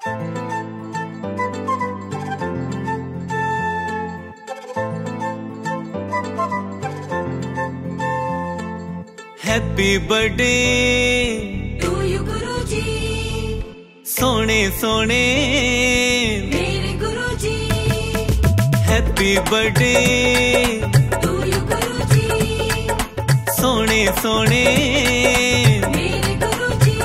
Happy birthday to you गुरुजी, सोने सोने मेरे गुरुजी। हैप्पी बर्थडे टू यू गुरुजी, सोने सोने मेरे गुरुजी।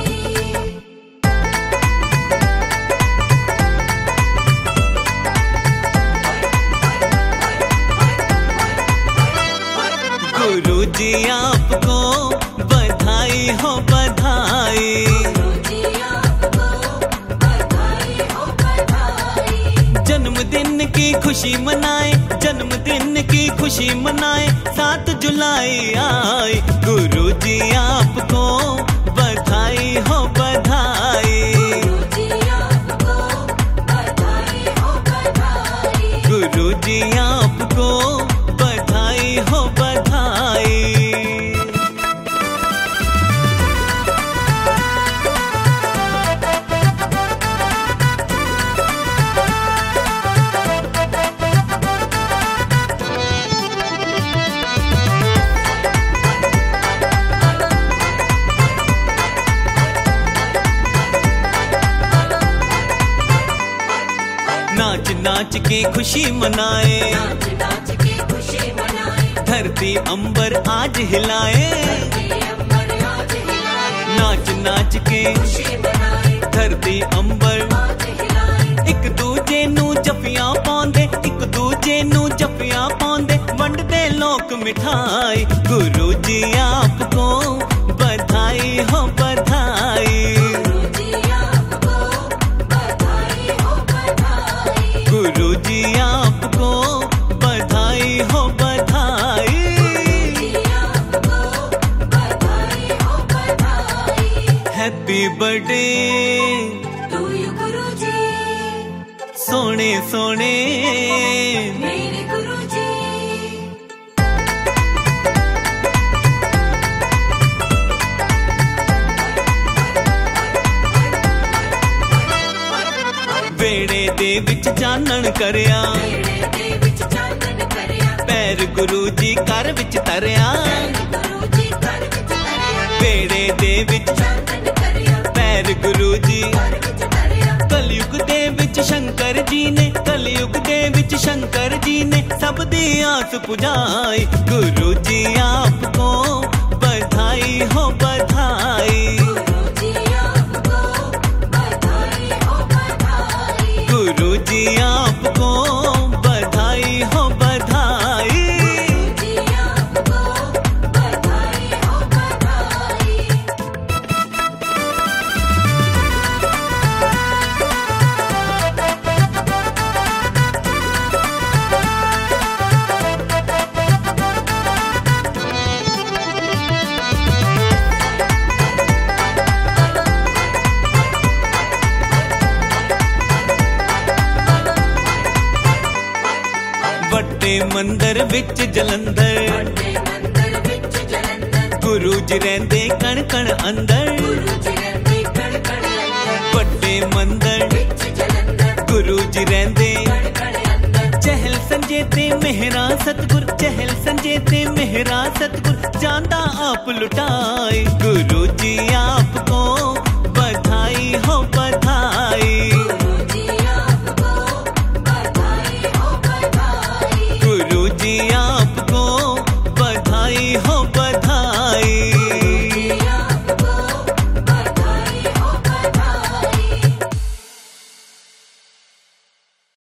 गुरुजी आपको बधाई हो बधाई। गुरुजी आपको बधाई हो बधाई। जन्मदिन की खुशी मनाए, जन्मदिन की खुशी मनाए, 7 जुलाई आई। गुरुजी आपको बधाई हो बधाई। गुरुजी आपको बधाई हो बधाई। गुरुजी आपको बधाई हो बधाई। नाच नाच के खुशी मनाए, नाच नाच के खुशी मनाए, धरती अंबर आज हिलाए। धरती अंबर आज हिलाए। नाच नाच के खुशी मनाए, धरती अंबर आज हिलाए। एक दूजे नू जफियां पाउंदे, एक दूजे नू जफियां पाउंदे, वंडदे लोक मिठाई। गुरुजी आपको बधाई हो बधाई। गुरुजी आपको बधाई हो बधाई। गुरुजी आपको बधाई हो बधाई। गुरुजी आपको बधाई हो बधाई। हैप्पी बर्थडे टू यू गुरुजी, सोने सोने मेरे गुरुजी। बेड़े दे विच चानण करिया, बेड़े दे विच चानन करिया, पैर गुरुजी घर विच तरिया। गुरुजी घर विच तरिया। बेड़े दे विच चानन करिया, पैर गुरुजी। घर विच तरिया। कलयुग दे विच शंकर जी ने, कलयुग दे विच शंकर जी ने सब दी आस पुजाई। गुरुजी आपको बधाई हो बधाई। गुरुजी आपको बधाई हो बधाई। गुरुजी आपको बधाई हो बधाई। गुरुजी आपको बधाई हो बधाई। ਵੱਡੇ ਮੰਦਰ ਵਿੱਚ ਜਲੰਧਰ, ਵੱਡੇ ਮੰਦਰ ਵਿੱਚ ਜਲੰਧਰ, ਗੁਰੂ ਜੀ ਰਹਿੰਦੇ ਕਣ ਕਣ ਅੰਦਰ। ਗੁਰੂਜੀ ਰਹਿੰਦੇ ਕਣ ਕਣ ਅੰਦਰ। ਵੱਡੇ ਮੰਦਰ ਵਿੱਚ ਜਲੰਧਰ, ਗੁਰੂ ਜੀ ਰਹਿੰਦੇ ਕਣ ਕਣ ਅੰਦਰ। ਚਹਿਲ ਸੰਜੇ ਤੇ ਮਹਿਰਾ ਸਤਿਗੁਰ, ਚਹਿਲ ਸੰਜੇ ਤੇ ਮਹਿਰਾ ਸਤਿਗੁਰ, ਜਾਂਦਾ ਆਪ ਲੁਟਾਏ। ਗੁਰੂ